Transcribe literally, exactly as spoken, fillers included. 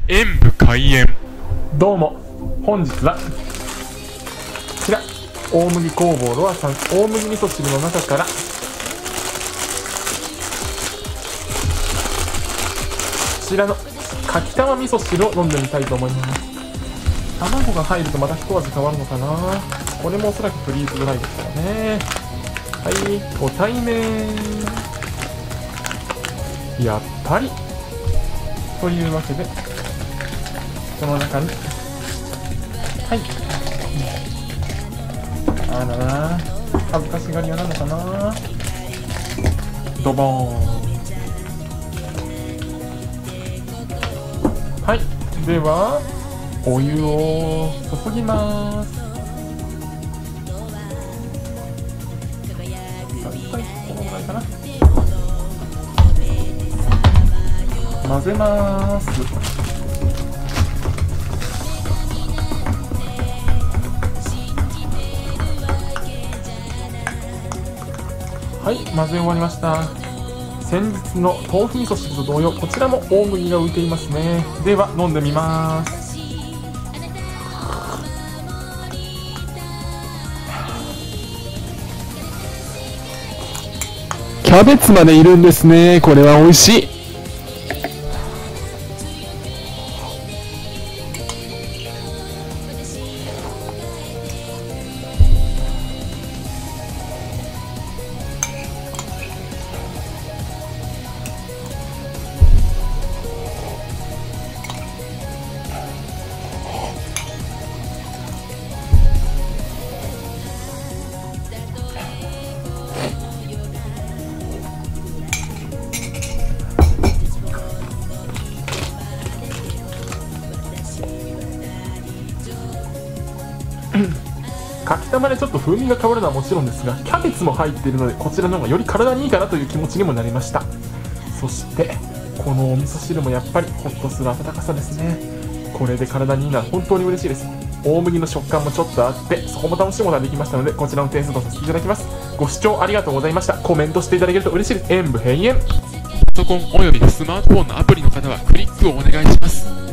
演武開演。 どうも、本日はこちら大麦工房ロアさん大麦味噌汁の中からこちらのかきたま味噌汁を飲んでみたいと思います。卵が入るとまた一味変わるのかな。これもおそらくフリーズドライですからね。はい、ご対面。やっぱりというわけでこの中に、はい、あらら恥ずかしがり屋なのかな。ドボーン。はい、ではお湯を注ぎます。大体このぐらいかな。混ぜます。はい、混ぜ終わりました。先日の豆腐味噌汁と同様、こちらも大麦が浮いていますね。では飲んでみます。 キャベツまでいるんですね。これは美味しい。 かきたまでちょっと風味が変わるのはもちろんですが、キャベツも入っているのでこちらの方がより体にいいかなという気持ちにもなりました。そしてこのお味噌汁もやっぱりホッとする温かさですね。これで体にいいのは本当に嬉しいです。大麦の食感もちょっとあって、そこも楽しむことができましたので、こちらの点数とさせていただきます。ご視聴ありがとうございました。コメントしていただけると嬉しいです。演武閉園。 パソコンおよびスマートフォンのアプリの方はクリックをお願いします。